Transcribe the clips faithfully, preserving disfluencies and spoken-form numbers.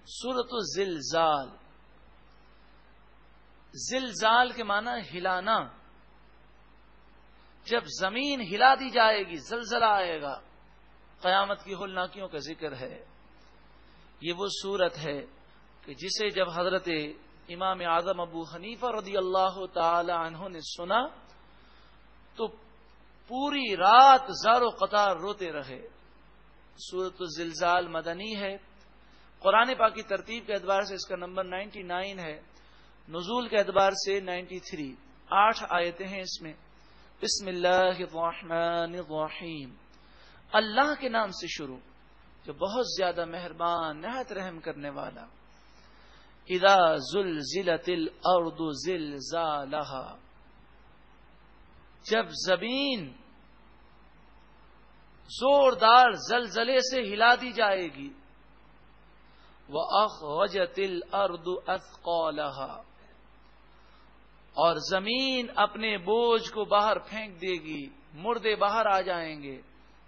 سورۃ الزلزال. زلزال کے معنی ہلانا. جب زمین ہلا دی جائے گی زلزلہ آئے گا. قیامت کی ہولناکیوں کا ذکر ہے. یہ وہ صورت ہے کہ جسے جب حضرت امام اعظم ابو حنیفہ رضی اللہ تعالی عنہ نے سنا تو پوری رات زار و قطار روتے رہے. سورۃ الزلزال مدنی ہے. قرآن پاک کی ترتیب کے اعتبار سے اس کا نمبر نائنٹی نائن ہے. نزول کے اعتبار سے نائنٹی تھری. آٹھ آیتیں ہیں اس میں. بسم اللہ الرحمن الرحیم. اللہ کے نام سے شروع جو بہت زیادہ مہربان نہایت رحم کرنے والا. اذا زلزلت الارض زلزالها. جب زمین زوردار زلزلے سے ہلا دی جائے گی. وَأَخْرَجَتِ الْأَرْضُ أَثْقَالَهَا. اور زمین اپنے بوجھ کو باہر پھینک دے گی. مردے باہر آ جائیں گے.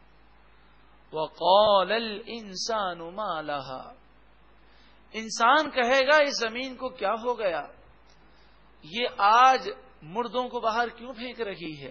وَقَالَ الْإِنسَانُ مَا لَهَا. انسان کہے گا اس زمین کو کیا ہو گیا, یہ آج مردوں کو باہر کیوں پھینک رہی ہے.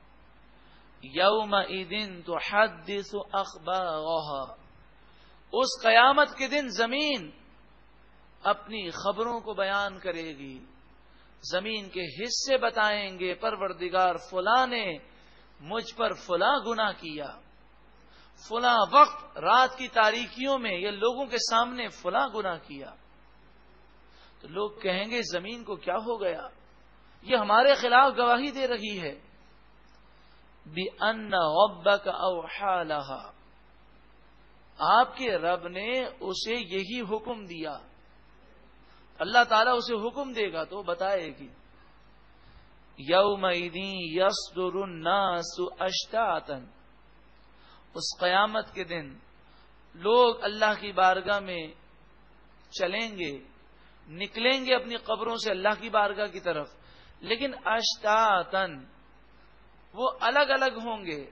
یومئذ تحدث اخبارها. اس قیامت کے دن زمین اپنی خبروں کو بیان کرے گی. زمین کے حصے بتائیں گے پروردگار فلاں نے مجھ پر فلاں گناہ کیا, فلاں وقت رات کی تاریکیوں میں یہ لوگوں کے سامنے فلاں گناہ کیا. تو لوگ کہیں گے زمین کو کیا ہو گیا, یہ ہمارے خلاف گواہی دے رہی ہے. بِأَنَّ رَبَّكَ أَوْحَى لَهَا. آپ کے رب نے اسے یہی حکم دیا. اللہ تعالیٰ اسے حکم دے گا تو بتائے گی. یومئذ یصدر الناس اشتاتا. اس قیامت کے دن لوگ اللہ کی بارگاہ میں چلیں گے, نکلیں گے اپنی قبروں سے اللہ کی بارگاہ کی طرف, لیکن اشتاتن وہ الگ الگ ہوں گے.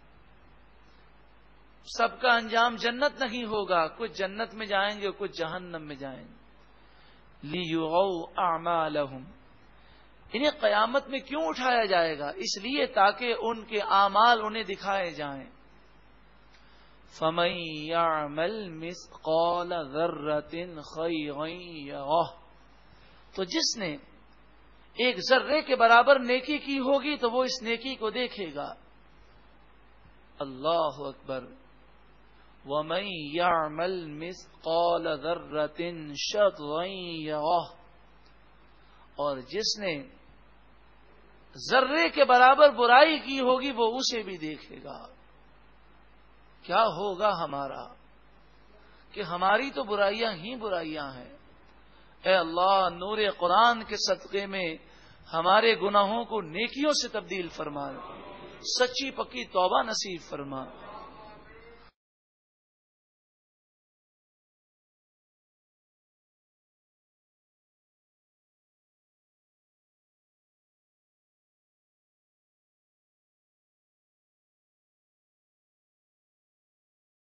سب کا انجام جنت نہیں ہوگا. کچھ جنت میں جائیں گے, کچھ جہنم میں جائیں گے. لِيُرَوْا أَعْمَالَهُمْ. انہیں قیامت میں کیوں اٹھایا جائے گا, اس لیے تاکہ ان کے اعمال انہیں دکھائے جائیں. فَمَن يَعْمَلْ مِثْقَالَ ذَرَّةٍ خَيْرًا يَرَهُ. تو جس نے ایک ذرے کے برابر نیکی کی ہوگی تو وہ اس نیکی کو دیکھے گا. اللہ اکبر. وَمَن يَعْمَلْ مِثْقَالَ ذَرَّةٍ شَرًّا يَرَهُ. اور جس نے ذرے کے برابر برائی کی ہوگی وہ اسے بھی دیکھے گا. کیا ہوگا ہمارا کہ ہماری تو برائیاں ہی برائیاں ہیں. اے اللہ نور قرآن کے صدقے میں ہمارے گناہوں کو نیکیوں سے تبدیل فرما, سچی پکی توبہ نصیب فرما.